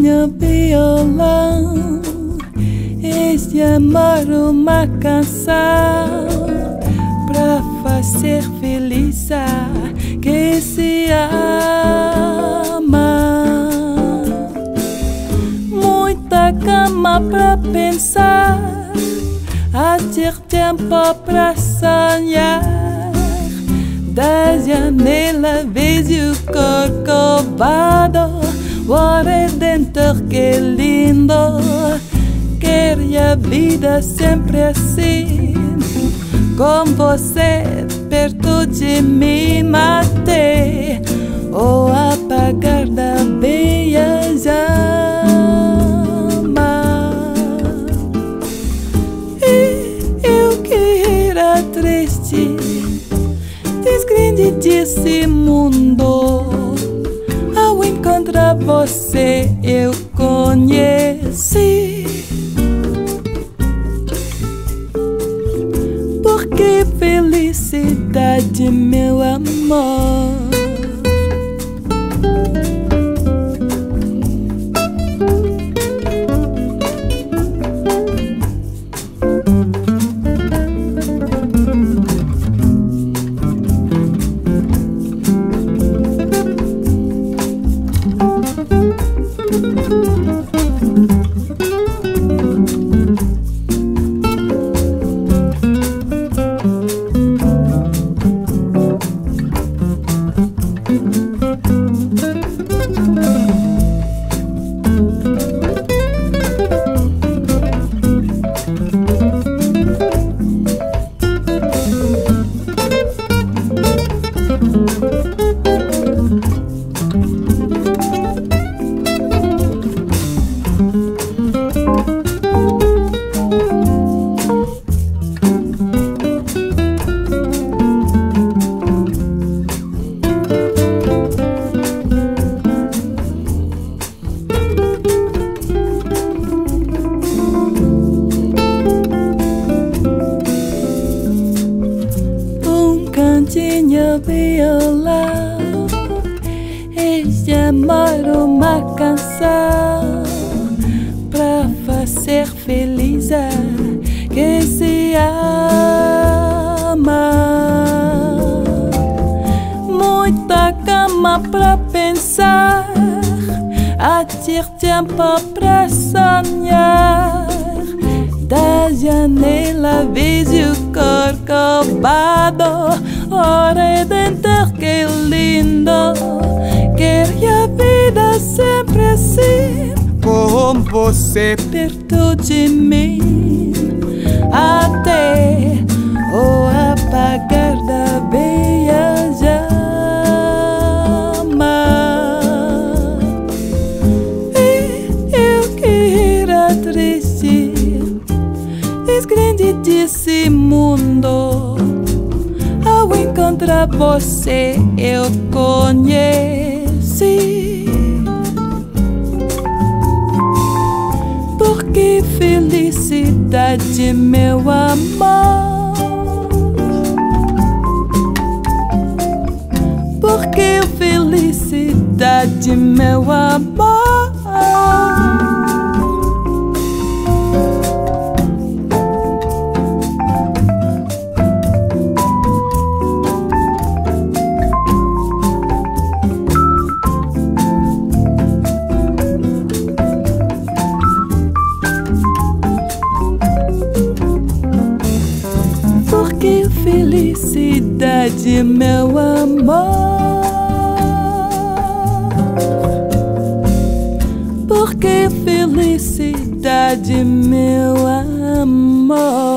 cantinha violão, este amor uma canção pra fazer feliz a que se ama. Muita cama pra pensar, a ter tempo pra sonhar. Da janela vejo o Corcovado, o Redentor, que lindo. Quero a vida sempre assim, com você perto de mim até o apagar da veia chama. E eu que era triste, desgrande desse mundo, ao encontrar você eu conheci. Porque felicidade, meu amor. Cantinho violão, este amor uma canção pra fazer feliz a que se ama. Muita cama pra pensar, a ter tempo pra sonhar. Da janela vejo o Corcovado, o Redentor, que lindo. Quero a vida sempre assim, com você perto de mim até o apagar da veia chama. E eu que era triste, desgrande desse mundo, ao encontrar você eu conheci. Porque felicidade, meu amor. Porque felicidade, meu amor. Porque felicidade, meu amor. Porque felicidade, meu amor.